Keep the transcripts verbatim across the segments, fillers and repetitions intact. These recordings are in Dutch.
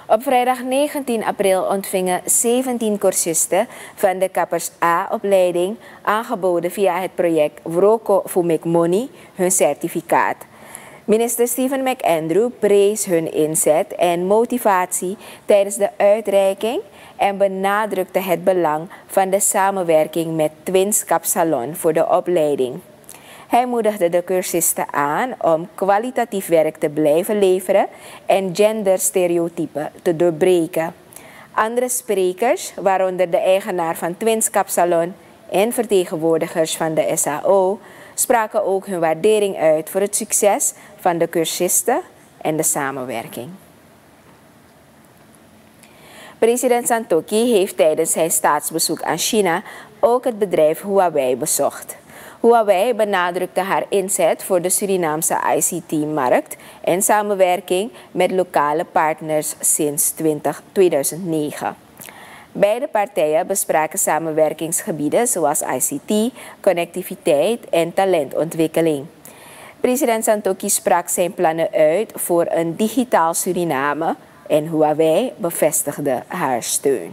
Op vrijdag negentien april ontvingen zeventien cursisten van de Kappers A-opleiding, aangeboden via het project Wroko Fumik Money, hun certificaat. Minister Stephen McAndrew prees hun inzet en motivatie tijdens de uitreiking en benadrukte het belang van de samenwerking met Twins Kapsalon voor de opleiding. Hij moedigde de cursisten aan om kwalitatief werk te blijven leveren en genderstereotypen te doorbreken. Andere sprekers, waaronder de eigenaar van Twins Kapsalon en vertegenwoordigers van de S A O, spraken ook hun waardering uit voor het succes van de cursisten en de samenwerking. President Santokhi heeft tijdens zijn staatsbezoek aan China ook het bedrijf Huawei bezocht. Huawei benadrukte haar inzet voor de Surinaamse I C T-markt en samenwerking met lokale partners sinds tweeduizend negen. Beide partijen bespraken samenwerkingsgebieden zoals I C T, connectiviteit en talentontwikkeling. President Santokhi sprak zijn plannen uit voor een digitaal Suriname en Huawei bevestigde haar steun.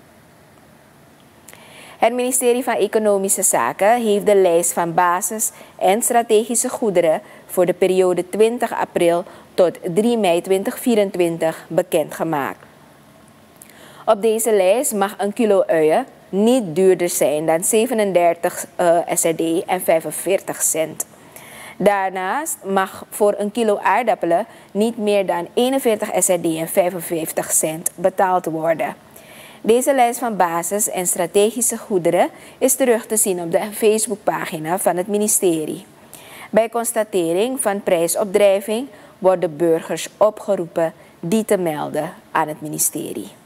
Het ministerie van Economische Zaken heeft de lijst van basis- en strategische goederen voor de periode twintig april tot drie mei tweeduizend vierentwintig bekendgemaakt. Op deze lijst mag een kilo uien niet duurder zijn dan zevenendertig uh, S R D en vijfenveertig cent. Daarnaast mag voor een kilo aardappelen niet meer dan eenenveertig S R D en vijfenvijftig cent betaald worden. Deze lijst van basis- en strategische goederen is terug te zien op de Facebookpagina van het ministerie. Bij constatering van prijsopdrijving worden burgers opgeroepen die te melden aan het ministerie.